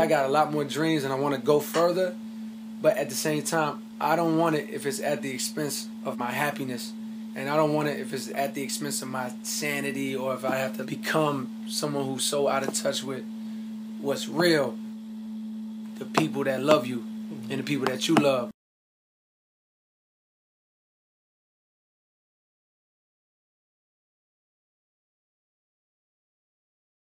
I got a lot more dreams and I want to go further, but at the same time, I don't want it if it's at the expense of my happiness. And I don't want it if it's at the expense of my sanity, or if I have to become someone who's so out of touch with what's real, the people that love you and the people that you love.